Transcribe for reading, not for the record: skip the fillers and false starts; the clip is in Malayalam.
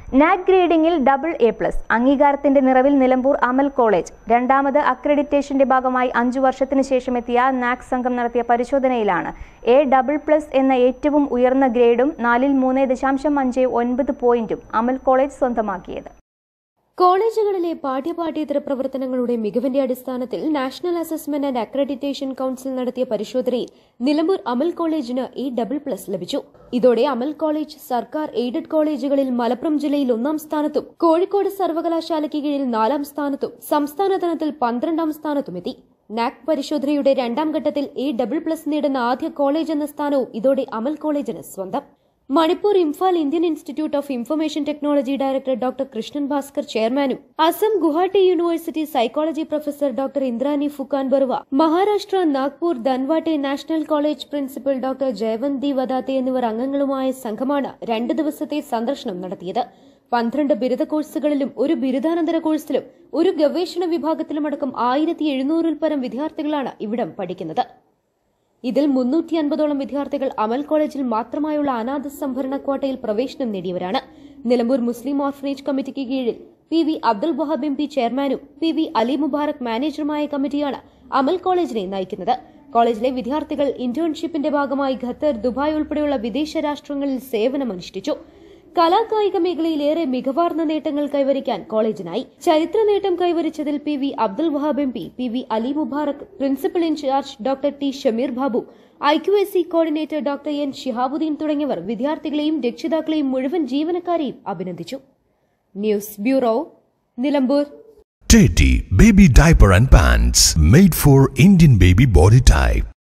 നാക് ഗ്രേഡിംഗിൽ ഡബിൾ എ പ്ലസ് അംഗീകാരത്തിന്റെ നിറവിൽ നിലമ്പൂർ അമൽ കോളേജ് രണ്ടാമത് അക്രഡിറ്റേഷന്റെ ഭാഗമായി 5 വർഷത്തിനു ശേഷം എത്തിയ നാക് സംഘം നടത്തിയ പരിശോധനയിലാണ് A++ എന്ന ഏറ്റവും ഉയർന്ന ഗ്രേഡും 4ൽ 3.59 പോയിന്റും അമൽ കോളേജ് സ്വന്തമാക്കിയത്. കോളേജുകളിലെ പാഠ്യപാഠ്യേതര പ്രവർത്തനങ്ങളുടെ മികവിന്റെ അടിസ്ഥാനത്തിൽ national assessment and accreditation council നടത്തിയ പരിശോധനയിൽ നിലമ്പൂർ അമൽ കോളേജിന് A++ ലഭിച്ചു. ഇതോടെ അമൽ കോളേജ് സർക്കാർ എയ്ഡഡ് കോളേജുകളിൽ മലപ്പുറം ജില്ലയിൽ 1ാം സ്ഥാനത്തും കോഴിക്കോട് സർവകലാശാലയ്ക്ക് കീഴിൽ 4ാം സ്ഥാനത്തും സംസ്ഥാന തലത്തിൽ 12ാം സ്ഥാനത്തുമെത്തി. നാക് പരിശോധനയുടെ 2ാം ഘട്ടത്തിൽ A++ നേടുന്ന ആദ്യ കോളേജ് എന്ന സ്ഥാനവും ഇതോടെ അമൽ കോളേജിന് സ്വന്തം. Manipur Imphal Indian institute of information technology director doctor Krishnan Bhaskar ചെയർമാനും Assam Guwahati university psychology professor doctor Indrani Phukan Baruah, Maharashtra Nagpur Dhanwate national college principal doctor Jayawanti Wadate എന്നിവർ അംഗങ്ങളുമായ സംഘമാണ് 2 ദിവസത്തെ സന്ദർശനം നടത്തിയത്. 12 ബിരുദ കോഴ്സുകളിലും 1 ബിരുദാനന്തര കോഴ്സിലും 1 ഗവേഷണ വിഭാഗത്തിലുമടക്കം 1700-ൽ പരം വിദ്യാർത്ഥികളാണ് ഇവിടം പഠിക്കുന്നത്. ഇതിൽ 350ഓളം വിദ്യാർത്ഥികൾ അമൽ കോളേജിൽ മാത്രമായുള്ള അനാഥ സംഭരണ ക്വാട്ടയിൽ പ്രവേശനം നേടിയവരാണ്. നിലമ്പൂർ മുസ്ലിം ഓർഫനേജ് കമ്മിറ്റിക്ക് കീഴിൽ PV അബ്ദുൽ വഹാബ് MP ചെയർമാനും PV അലി മുബാറക് മാനേജറുമായ കമ്മിറ്റിയാണ് അമൽ കോളേജിനെ നയിക്കുന്നത്. കോളേജിലെ വിദ്യാർത്ഥികൾ ഇന്റേൺഷിപ്പിന്റെ ഭാഗമായി ഖത്തർ, ദുബായ് ഉൾപ്പെടെയുള്ള വിദേശ രാഷ്ട്രങ്ങളിൽ സേവനമനുഷ്ഠിച്ചു. കലാകായിക മേഖലയിൽ ഏറെ മികവാർന്ന നേട്ടങ്ങൾ കൈവരിക്കാൻ കോളേജിനായി. ചരിത്ര നേട്ടം കൈവരിച്ചതിൽ PV Abdul Wahab MP, PV Ali Mubarak, principal in charge doctor T Shameer Babu, IQAC coordinator doctor N Shihabuddin തുടങ്ങിയവർ വിദ്യാർത്ഥികളെയും രക്ഷിതാക്കളെയും മുഴുവൻ ജീവനക്കാരെയും അഭിനന്ദിച്ചു. News bureau, Nilambur. Teddy Baby Diaper and Pants made for Indian baby body type.